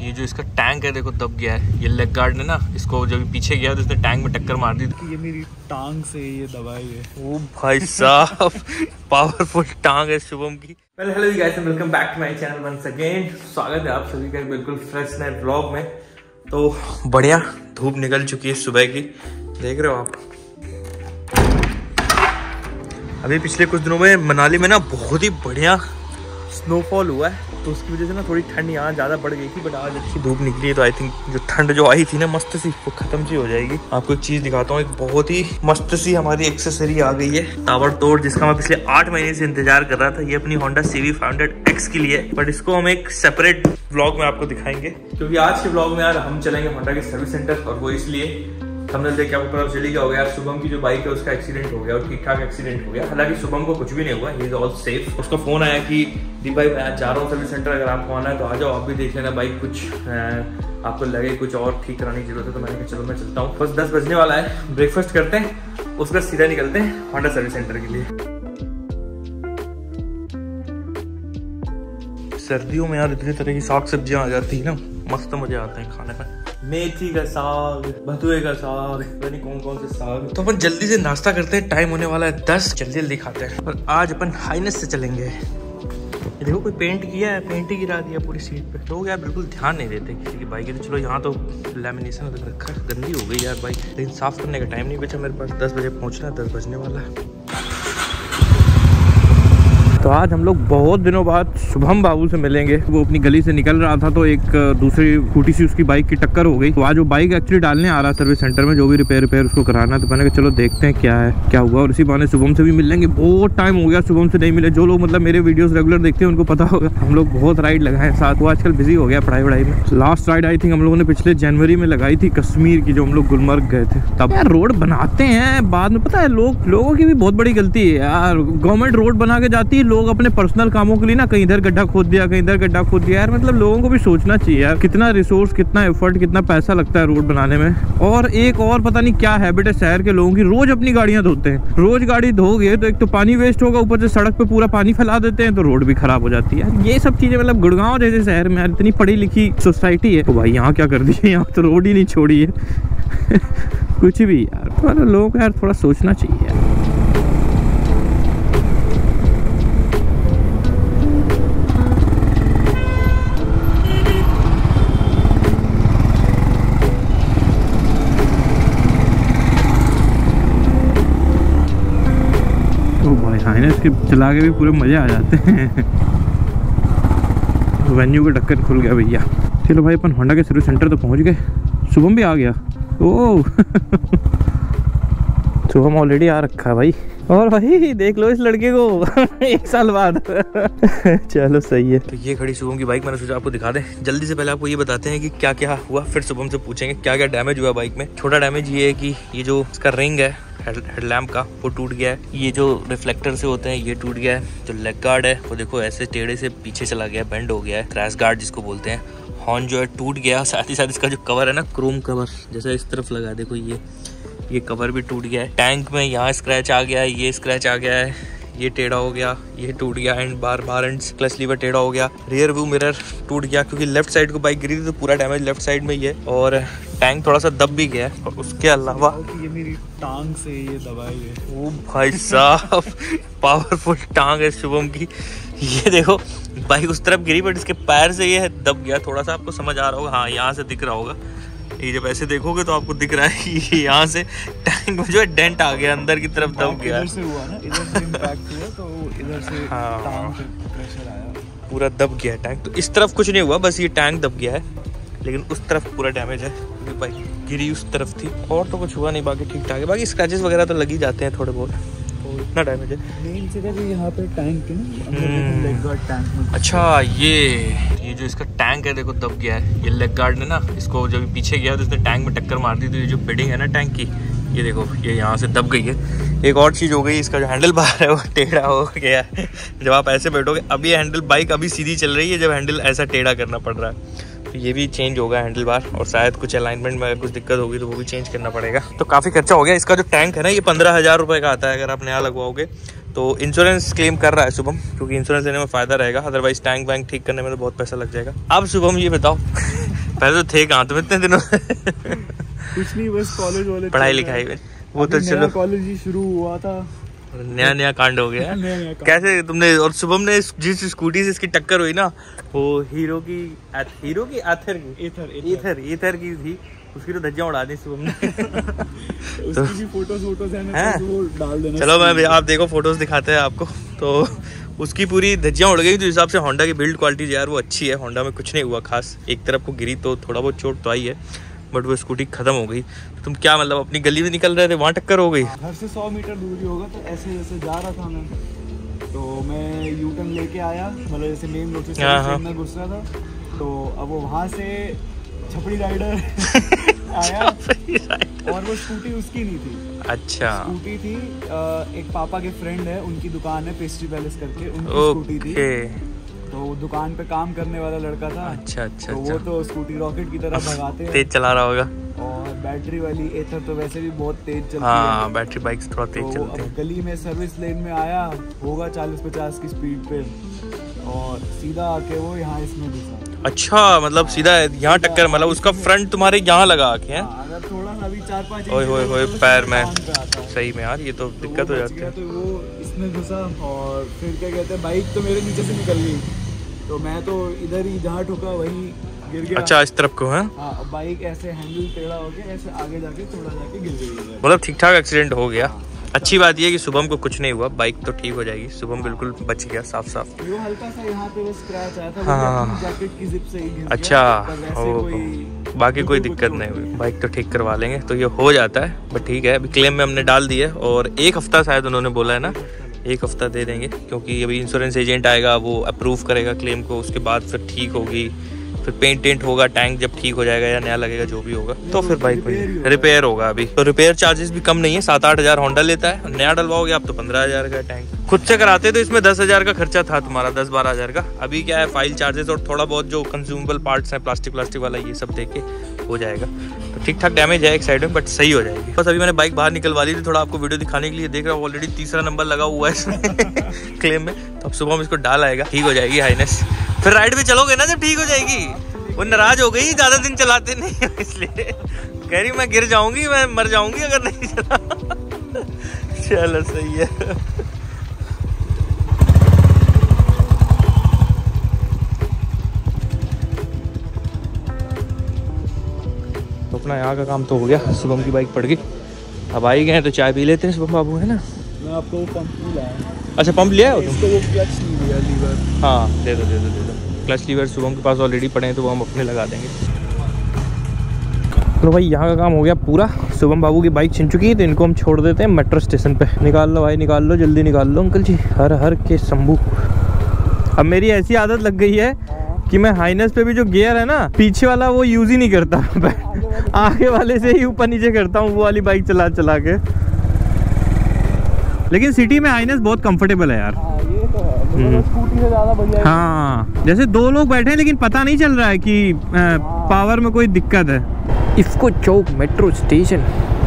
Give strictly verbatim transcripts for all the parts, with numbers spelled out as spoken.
ये जो इसका टैंक है देखो दब गया है। ये लेग गार्ड ने ना इसको जब पीछे गया तो इसने टैंक में टक्कर मार दी। ये मेरी टांग से ये दबाई है। ओ भाई साहब पावरफुल टांग है शुभम की। पहले hello guys and welcome back to my channel once again. स्वागत है आप सभी का बिल्कुल फ्रेश नए ब्लॉग में। तो बढ़िया धूप निकल चुकी है सुबह की, देख रहे हो आप। अभी पिछले कुछ दिनों में मनाली में ना बहुत ही बढ़िया स्नोफॉल हुआ है, तो उसकी वजह से ना थोड़ी ठंड यहाँ ज़्यादा बढ़ गई थी। बट आज अच्छी धूप निकली है तो आई थिंक जो ठंड जो आई थी ना मस्त सी वो खत्म सी हो जाएगी। आपको एक चीज़ दिखाता हूँ, एक बहुत ही मस्त सी हमारी एक्सेसरी आ गई है ताबड़तोड़, जिसका मैं पिछले आठ महीने से इंतजार कर रहा था। ये अपनी Honda C V five hundred X के लिए, बट इसको हम एक सेपरेट ब्लॉग में आपको दिखाएंगे, क्योंकि आज के ब्लॉग में यार हम चलेंगे होंडा के सर्विस सेंटर। और वो इसलिए हमने देखा आपको पता चली क्या हो गया, शुभम की जो बाइक है उसका एक्सीडेंट हो गया और ठीक ठाक एक्सीडेंट हो गया। हालांकि शुभम को कुछ भी नहीं हुआ, ही इज ऑल सेफ। उसका फोन आया कि दीप भाई मैं जा रहा हूँ सर्विस सेंटर, अगर आपको आना है तो आ जाओ, आप भी देख लेना बाइक, कुछ आ, आपको लगे कुछ और ठीक कराने की जरूरत है। तो मैंने कहा चलो मैं चलता हूँ। बस दस बजने वाला है, ब्रेकफास्ट करते हैं, उसका सीधा निकलते हैं होंडा सर्विस सेंटर के लिए। सर्दियों में यार इतनी तरह की साग सब्जियां आ जाती है ना, मस्त मजे आते हैं खाने में। मेथी का साग, भतुए का साग, पता नहीं कौन कौन से साग। तो अपन जल्दी से नाश्ता करते हैं, टाइम होने वाला है दस, जल्दी जल्दी खाते हैं। और आज अपन हाइनेस से चलेंगे। ये देखो कोई पेंट किया है, पेंट ही गिरा दिया पूरी सीट पे। लोग यार बिल्कुल ध्यान नहीं देते किसी की बाइक है। तो चलो यहाँ तो लैमिनेशन रखा, गंदी हो गई यार बाइक, लेकिन साफ करने का टाइम नहीं बचा मेरे पास। दस बजे पहुँचना है, दस बजने वाला है। तो आज हम लोग बहुत दिनों बाद शुभम बाबू से मिलेंगे। वो अपनी गली से निकल रहा था तो एक दूसरी स्कूटी सी उसकी बाइक की टक्कर हो गई। तो आज वो बाइक एक्चुअली डालने आ रहा सर्विस सेंटर में, जो भी रिपेयर रिपेयर उसको कराना। तो मैंने कहा चलो देखते हैं क्या है क्या हुआ, और इसी बहाने शुभम से भी मिल लेंगे। बहुत टाइम हो गया शुभम से नहीं मिले। जो लोग मतलब मेरे वीडियोस रेगुलर देखते हैं उनको पता होगा, हम लोग बहुत राइड लगाए साथ। वो आजकल बिजी हो गया पढ़ाई वढ़ाई में। लास्ट राइड आई थिंक हम लोगों ने पिछले जनवरी में लगाई थी कश्मीर की, जो हम लोग गुलमर्ग गए थे। तब यार रोड बनाते हैं बाद में, पता है लोग लोगों की भी बहुत बड़ी गलती है यार। गवर्नमेंट रोड बना के जाती है, लोग अपने पर्सनल कामों के लिए ना कहीं इधर गड्ढा खोद दिया, कहीं इधर गड्ढा खोद दिया। यार मतलब लोगों को भी सोचना चाहिए यार, कितना रिसोर्स, कितना एफर्ट, कितना पैसा लगता है रोड बनाने में। और एक और पता नहीं क्या हैबिट है शहर के लोगों की, रोज अपनी गाड़ियां धोते हैं। रोज गाड़ी धोगे तो एक तो पानी वेस्ट होगा, ऊपर से सड़क पे पूरा पानी फैला देते हैं, तो रोड भी खराब हो जाती है यार। ये सब चीजें मतलब गुड़गांव जैसे शहर में यार इतनी पढ़ी लिखी सोसाइटी है, तो भाई यहाँ क्या कर दिए, यहाँ तो रोड ही नहीं छोड़ी है कुछ भी यार, तो लोगों को यार थोड़ा सोचना चाहिए यार। हाइनेस के चला के भी पूरे मजे आ जाते हैं। वेन्यू का ढक्कन खुल गया भैया। चलो भाई अपन होंडा के सर्विस सेंटर तो पहुंच गए। शुभम भी आ गया। ओह शुभम ऑलरेडी आ रखा है भाई। और भाई देख लो इस लड़के को एक साल बाद चलो सही है। तो ये खड़ी शुभम की बाइक, मैंने सोचा आपको दिखा दें जल्दी से। पहले आपको ये बताते हैं कि क्या क्या हुआ, फिर शुभम से पूछेंगे क्या क्या डैमेज हुआ बाइक में। छोटा डैमेज ये है कि ये जो इसका रिंग है हेडलैम्प का वो टूट गया है। ये जो रिफ्लेक्टर से होते हैं ये टूट गया है। जो लेग गार्ड है वो देखो ऐसे टेढ़े से पीछे चला गया, बेंड हो गया है, क्रैश गार्ड जिसको बोलते हैं। हॉर्न जो है टूट गया, साथ ही साथ इसका जो कवर है ना, क्रोम कवर जैसा इस तरफ लगा, देखो ये ये कवर भी टूट गया है। टैंक में यहाँ स्क्रैच आ गया है, ये स्क्रैच आ गया है, ये टेढ़ा हो गया, ये टूट गया, एंड बार बार एंड क्लच लीवर टेढ़ा हो गया। रियर व्यू मिरर टूट गया, क्योंकि लेफ्ट साइड को बाइक गिरी थी तो पूरा डैमेज लेफ्ट साइड में ही है। और टैंक थोड़ा सा दब भी गया है। और उसके अलावा ये मेरी टांग से ये दबाई है। ओ भाई साहब पावरफुल टांग है शुभम की। ये देखो बाइक उस तरफ गिरी बट इसके पैर से ये दब गया। थोड़ा सा आपको समझ आ रहा होगा, हाँ यहाँ से दिख रहा होगा। ये जब ऐसे देखोगे तो आपको दिख रहा है कि यहाँ से टैंक में जो है डेंट आ गया, अंदर की तरफ दब गया। इधर से हुआ ना, इधर से इम्पैक्ट हुआ तो इधर से हाँ टांग पे प्रेशर आया, पूरा दब गया टैंक। तो इस तरफ कुछ नहीं हुआ, बस ये टैंक दब गया है, लेकिन उस तरफ पूरा डैमेज है क्योंकि बाइक गिरी उस तरफ थी। और तो कुछ हुआ नहीं, बाकी ठीक ठाक है। बाकी स्क्रैचेस वगैरह तो लग ही जाते हैं थोड़े बहुत, तो इतना डैमेज है। मेन जगह भी यहाँ पे टैंक के ना लेग गार्ड टैंक में। अच्छा ये ये जो इसका टैंक है देखो दब गया है। ये लेग गार्ड ने ना इसको जब पीछे गया तो इसने टैंक में टक्कर मार दी। तो ये जो बिडिंग है ना टैंक की, ये देखो ये यहाँ से दब गई है। एक और चीज़ हो गई, इसका जो हैंडल बार है वो टेढ़ा हो गया है। जब आप ऐसे बैठोगे, अब ये हैंडल बाइक अभी सीधी चल रही है, जब हैंडल ऐसा टेढ़ा करना पड़ रहा है तो ये भी चेंज होगा हैंडल बार। और शायद कुछ अलाइनमेंट में अगर कुछ दिक्कत होगी तो वो भी चेंज करना पड़ेगा। तो काफ़ी खर्चा हो गया। इसका जो टैंक है ना ये पंद्रह हज़ार रुपये का आता है अगर आप नया लगवाओगे। तो इंश्योरेंस क्लेम कर रहा है शुभम, क्योंकि इंश्योरेंस लेने में फ़ायदा रहेगा, अदरवाइज टैंक वैंक ठीक करने में तो बहुत पैसा लग जाएगा। अब शुभम ये बताओ पहले तो थे कहाँ तुम इतने दिनों से? कुछ नहीं, बस कॉलेज वाले पढ़ाई लिखाई में वो तो चलो कॉलेज ही शुरू हुआ था, नया नया कांड हो गया। नया नया कांड। कैसे तुमने और शुभम ने जिस स्कूटी से इसकी टक्कर हुई ना, वो हीरो की हीरो की एथर की एथर एथर एथर की थी, उसकी तो धज्जियां उड़ा दी शुभम ने। तो उसकी भी फोटोज फोटोज है ना, तो वो डाल देना। चलो मैं आप देखो फोटोज दिखाते हैं आपको। तो उसकी पूरी धज्जियां उड़ गई। तो हिसाब से होंडा की बिल्ड क्वालिटी यार वो अच्छी है, होंडा में कुछ नहीं हुआ खास, एक तरफ को गिरी तो थोड़ा बहुत चोट तो आई है, बट वो स्कूटी खत्म हो गई। तो तुम क्या मतलब अपनी गली में निकल रहे थे, वहाँ टक्कर हो गई? घर से सौ मीटर दूरी होगा, तो ऐसे जैसे जा रहा था मैं, तो मैं यू टर्न लेके आया, मतलब जैसे मेन रोड से मैं घुस रहा था, तो अब वो वहाँ से छपड़ी राइडर आया और वो स्कूटी उसकी नहीं थी। अच्छा, स्कूटी थी एक पापा के फ्रेंड है, उनकी दुकान है पेस्ट्री पैलेस करके, उनकी स्कूटी थी। तो वो दुकान पे काम करने वाला लड़का था। अच्छा अच्छा। तो वो तो स्कूटी रॉकेट की तरह भगाते हैं, तेज चला रहा होगा। और बैटरी वाली एथर तो वैसे भी बहुत तेज चलती हाँ, है। बैटरी बाइक्स थोड़ा तेज तो चलती अब है। गली में सर्विस लेन में आया होगा चालीस पचास की स्पीड पे, और सीधा आके वो यहाँ इसमें घुसा। अच्छा, मतलब सीधा यहाँ टक्कर, मतलब उसका फ्रंट तुम्हारे यहाँ लगा आके है? अगर थोड़ा सा भी चार पाँच ओए होए होए पैर में, सही में यार ये तो दिक्कत हो जाती है। तो वो इसमें घुसा, और फिर क्या कहते हैं, बाइक तो मेरे नीचे से निकल गई, तो मैं तो इधर ही जहाँ ठुका वहीं गिर गया। अच्छा, इस तरफ को है? हाँ, बाइक ऐसे हैंडल टेढ़ा हो गया, ऐसे आगे जाके थोड़ा जाके गिर गई। मतलब ठीक ठाक एक्सीडेंट हो गया। अच्छी बात ये है कि शुभम को कुछ नहीं हुआ, बाइक तो ठीक हो जाएगी, शुभम बिल्कुल बच गया साफ साफ। वो हल्का सा यहाँ पे वो स्क्रैच आया था, हाँ। वो जैकेट की जिप से ही गिर अच्छा, गया, ओ, कोई बाकी कोई दिक्कत नहीं हुई, बाइक तो ठीक करवा लेंगे, तो ये हो जाता है। बट ठीक है, अभी क्लेम में हमने डाल दिया है, और एक हफ्ता शायद उन्होंने बोला है ना, एक हफ्ता दे देंगे, क्योंकि अभी इंश्योरेंस एजेंट आएगा, वो अप्रूव करेगा क्लेम को, उसके बाद फिर ठीक होगी, फिर पेंट टेंट होगा, टैंक जब ठीक हो जाएगा या नया लगेगा जो भी होगा, तो फिर बाइक में रिपेयर होगा। अभी तो रिपेयर चार्जेस भी कम नहीं है, सात आठ हजार होंडा लेता है, नया डलवाओगे आप तो पंद्रह हजार का टैंक। खुद से कराते तो इसमें दस हजार का खर्चा था तुम्हारा, दस बारह हजार का। अभी क्या है, फाइल चार्जेस और थोड़ा बहुत जो कंज्यूमेबल पार्ट्स हैं, प्लास्टिक प्लास्टिक वाला, ये सब देके हो जाएगा। तो ठीक ठाक डैमेज है एक साइड में, बट सही हो जाएगी। बस अभी मैंने बाइक बाहर निकलवा ली थी, थोड़ा आपको वीडियो दिखाने के लिए। देख रहा हूँ ऑलरेडी तीसरा नंबर लगा हुआ है इसमें क्लेम में, तो अब सुबह में इसको डाल आएगा, ठीक हो जाएगी हाईनेस। फिर राइड पे चलोगे ना जब ठीक हो जाएगी। वो नाराज हो गई, ज्यादा दिन चलाते नहीं इसलिए कह रही मैं गिर जाऊंगी, मैं मर जाऊंगी अगर नहीं चला। चलो सही है। तो अपना यहाँ का काम तो हो गया, शुभम की बाइक पड़ गई, अब आई गए हैं तो चाय पी लेते हैं शुभम बाबू, है ना? मैं आपको वो पंप नहीं लाया। अच्छा, पंप लिया है इसको, वो क्लच नहीं लिया, लीवर। हाँ, दे दो दे दो दे दो क्लच लीवर शुभम के पास ऑलरेडी पड़े हैं, तो वो हम अपने लगा देंगे। तो भाई यहाँ का काम हो गया पूरा, शुभम बाबू की बाइक छिन चुकी है, तो इनको हम छोड़ देते हैं मेट्रो स्टेशन पे। निकाल लो भाई, निकाल लो, जल्दी निकाल लो अंकल जी, हर हर के शंभू। अब मेरी ऐसी आदत लग गई है कि मैं हाईनेस पे भी जो गियर है ना, पीछे वाला वो यूज ही नहीं करता आगे वाले से ही ऊपर नीचे करता हूँ, वो वाली बाइक चला चला के। लेकिन सिटी में हाईनेस बहुत कंफर्टेबल है यार। हाँ, ये तो है, मतलब स्कूटी से ज़्यादा बढ़िया है। हाँ, जैसे दो लोग बैठे हैं लेकिन पता नहीं चल रहा है कि आ, पावर में कोई दिक्कत है। IFFCO Chowk metro station.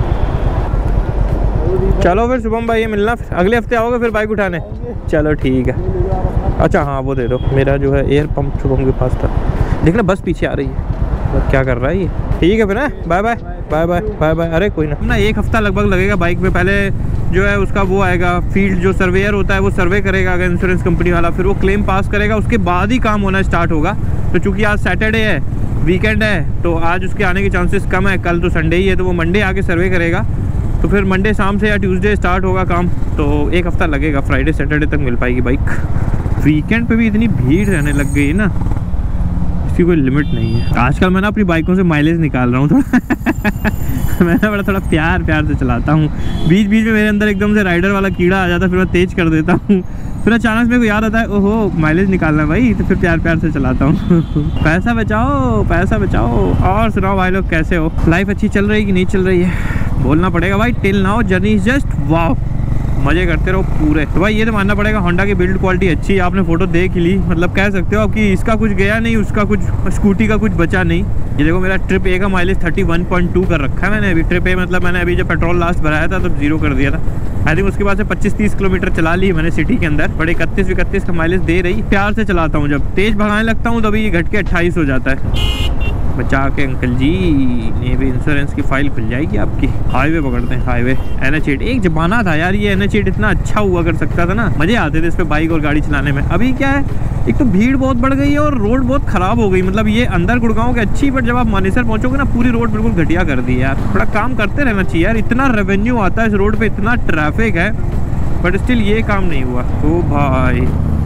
चलो फिर शुभम भाई, ये मिलना अगले हफ्ते आओगे फिर बाइक उठाने। चलो ठीक है। अच्छा हाँ, वो दे दो, मेरा जो है एयर पंप शुभम के पास था। देखना बस पीछे आ रही है, क्या कर रहा है ये। ठीक है फिर ना, bye bye bye bye bye bye. अरे कोई ना, ना एक हफ्ता लगभग लगेगा बाइक पे। पहले जो है उसका वो आएगा, फील्ड जो सर्वेयर होता है वो सर्वे करेगा अगर इंश्योरेंस कंपनी वाला, फिर वो क्लेम पास करेगा, उसके बाद ही काम होना स्टार्ट होगा। तो चूंकि आज सैटरडे है, वीकेंड है, तो आज उसके आने के चांसेस कम है, कल तो संडे ही है, तो वो मंडे आके सर्वे करेगा, तो फिर मंडे शाम से या ट्यूसडे स्टार्ट होगा काम। तो एक हफ्ता लगेगा, फ्राइडे सैटरडे तक मिल पाएगी बाइक। वीकेंड पे भी इतनी भीड़ रहने लग गई है ना, इसकी कोई लिमिट नहीं है। आजकल मैं ना अपनी बाइकों से माइलेज निकाल रहा हूँ थोड़ा मैं ना बड़ा थोड़ा प्यार प्यार से चलाता हूँ। बीच बीच में मेरे अंदर एकदम से राइडर वाला कीड़ा आ जाता है, फिर मैं तेज कर देता हूँ, फिर अचानक मेरे को याद आता है ओहो माइलेज निकालना भाई, तो फिर प्यार प्यार से चलाता हूँ पैसा बचाओ पैसा बचाओ। और सुनाओ भाई लोग, कैसे हो? लाइफ अच्छी चल रही है कि नहीं चल रही है? बोलना पड़ेगा भाई, till now journey is just wow, मजे करते रहो पूरे। तो भाई ये तो मानना पड़ेगा, होंडा की बिल्ड क्वालिटी अच्छी है। आपने फोटो देख ही ली, मतलब कह सकते हो आपकी इसका कुछ गया नहीं, उसका कुछ, स्कूटी का कुछ बचा नहीं। ये देखो मेरा ट्रिप ए का mileage thirty one point two कर रखा है मैंने अभी। ट्रिप ए मतलब मैंने अभी जब पेट्रोल लास्ट भराया था तब जीरो कर दिया था। आई थिंक उसके बाद से पच्चीस तीस किलोमीटर चला ली मैंने सिटी के अंदर, बड़े इकतीस इकतीस का माइलेज दे रही। प्यार से चलाता हूँ, जब तेज भगाने लगता हूँ तभी ये घट के अट्ठाईस हो जाता है। बचा के अंकल जी, ये भी इंश्योरेंस की फाइल खुल जाएगी आपकी। हाईवे पकड़ते हैं, हाईवे एन एच एट। एक जमाना था यार ये एन एच एट इतना अच्छा हुआ कर सकता था ना, मजे आते थे इस पे बाइक और गाड़ी चलाने में। अभी क्या है, एक तो भीड़ बहुत बढ़ गई है और रोड बहुत खराब हो गई। मतलब ये अंदर गुड़गांव की अच्छी, बट जब आप मानेसर पहुंचोगे ना पूरी रोड बिल्कुल घटिया कर दी है यार। थोड़ा काम करते रहना चाहिए यार, इतना रेवेन्यू आता है इस रोड पे, इतना ट्रैफिक है, बट स्टिल ये काम नहीं हुआ। ओ भाई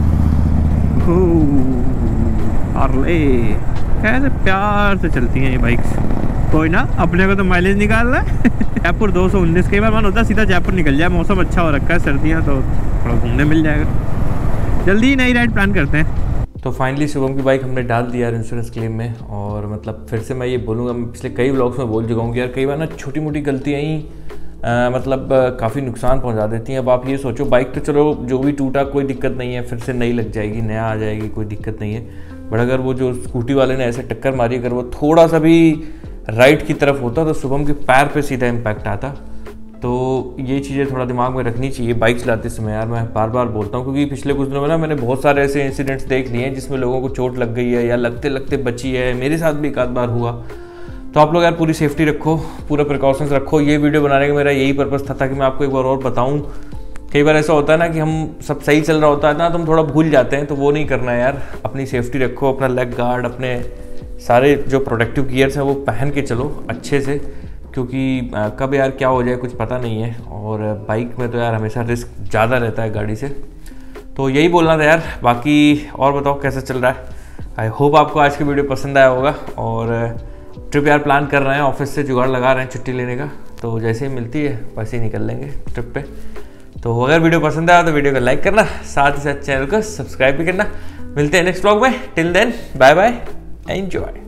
हार्ले कैसे प्यार से चलती हैं ये बाइक्स। कोई ना, अपने को तो माइलेज निकालना है। जयपुर दो सौ उन्नीस कई बार मन होता है सीधा जयपुर निकल जाए, मौसम अच्छा हो रखा है, सर्दियाँ तो थोड़ा घूमने मिल जाएगा। जल्दी ही नई राइड प्लान करते हैं। तो फाइनली शुभम की बाइक हमने डाल दिया इंश्योरेंस क्लेम में। और मतलब फिर से मैं ये बोलूँगा, मैं पिछले कई व्लॉग्स में बोल चुका हूँ कि यार कई बार ना छोटी मोटी गलतियाँ ही आ, मतलब काफ़ी नुकसान पहुंचा देती हैं। अब आप ये सोचो, बाइक तो चलो जो भी टूटा कोई दिक्कत नहीं है, फिर से नई लग जाएगी, नया आ जाएगी, कोई दिक्कत नहीं है। बट अगर वो जो स्कूटी वाले ने ऐसे टक्कर मारी, अगर वो थोड़ा सा भी राइट की तरफ होता तो शुभम के पैर पे सीधा इम्पैक्ट आता। तो ये चीज़ें थोड़ा दिमाग में रखनी चाहिए बाइक चलाते समय यार। मैं बार बार बोलता हूँ क्योंकि पिछले कुछ दिनों में ना मैंने बहुत सारे ऐसे इंसिडेंट्स देख लिए हैं जिसमें लोगों को चोट लग गई है या लगते लगते बची है। मेरे साथ भी एक आध बार हुआ। तो आप लोग यार पूरी सेफ्टी रखो, पूरा प्रिकॉशंस रखो। ये वीडियो बनाने का मेरा यही पर्पस था ताकि मैं आपको एक बार और बताऊं। कई बार ऐसा होता है ना कि हम सब सही चल रहा होता है ना तो हम थोड़ा भूल जाते हैं, तो वो नहीं करना है यार। अपनी सेफ्टी रखो, अपना लेग गार्ड, अपने सारे जो प्रोटेक्टिव गियर्स हैं वो पहन के चलो अच्छे से, क्योंकि कब यार क्या हो जाए कुछ पता नहीं है। और बाइक में तो यार हमेशा रिस्क ज़्यादा रहता है गाड़ी से। तो यही बोलना था यार। बाकी और बताओ कैसा चल रहा है। आई होप आपको आज की वीडियो पसंद आया होगा। और ट्रिप यार प्लान कर रहे हैं, ऑफिस से जुगाड़ लगा रहे हैं छुट्टी लेने का, तो जैसे ही मिलती है वैसे ही निकल लेंगे ट्रिप पे। तो अगर वीडियो पसंद आया तो वीडियो को लाइक करना, साथ ही साथ चैनल को सब्सक्राइब भी करना। मिलते हैं नेक्स्ट व्लॉग में। Till then bye bye, enjoy.